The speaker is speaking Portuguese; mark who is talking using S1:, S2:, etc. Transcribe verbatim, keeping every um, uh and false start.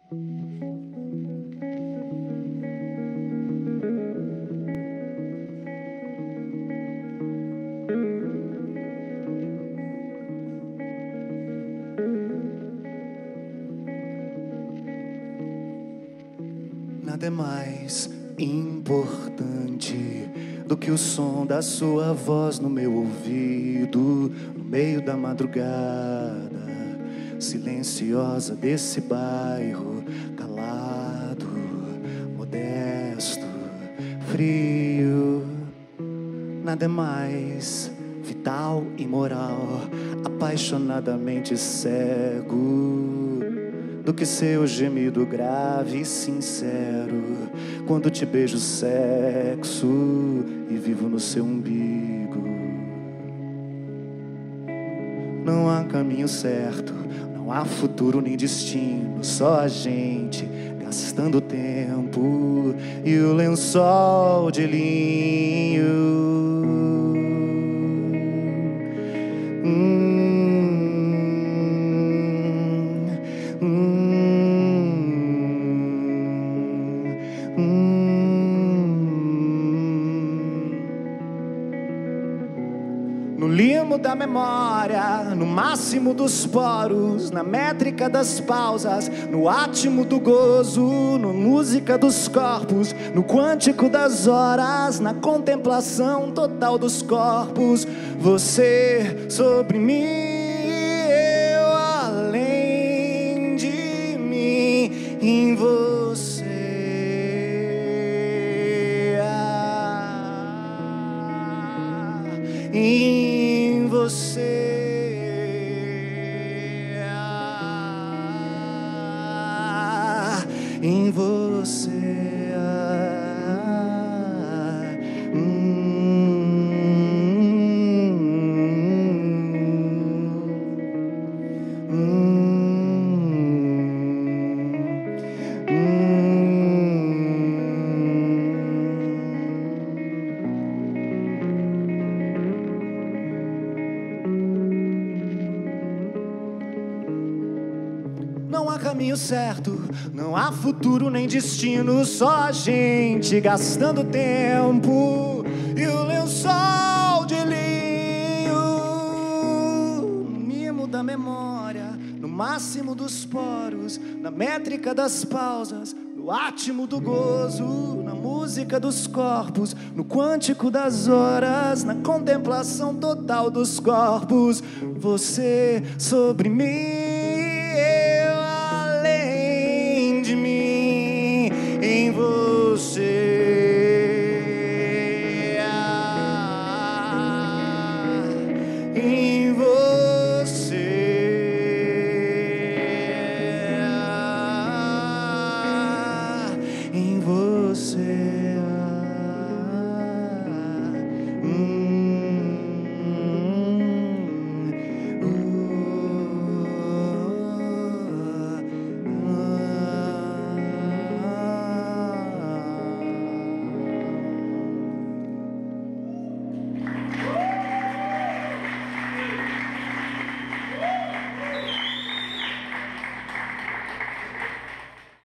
S1: Nada é mais importante do que o som da sua voz no meu ouvido, no meio da madrugada silenciosa desse bairro calado, modesto, frio. Nada é mais vital e moral, apaixonadamente cego, do que seu gemido grave e sincero, quando te beijo sexo e vivo no seu umbigo. Não há caminho certo, não há futuro nem destino, só a gente gastando tempo e o lençol de linho. Hum. No limo da memória, no máximo dos poros, na métrica das pausas, no átimo do gozo, na música dos corpos, no quântico das horas, na contemplação total dos corpos. Você sobre mim, eu além de mim, em você. Em você, ah, em você, ah, hum, hum, hum. Não há caminho certo, não há futuro nem destino, só a gente gastando tempo e o lençol de linho. No mimo da memória, no máximo dos poros, na métrica das pausas, no átimo do gozo, na música dos corpos, no quântico das horas, na contemplação total dos corpos. Você sobre mim,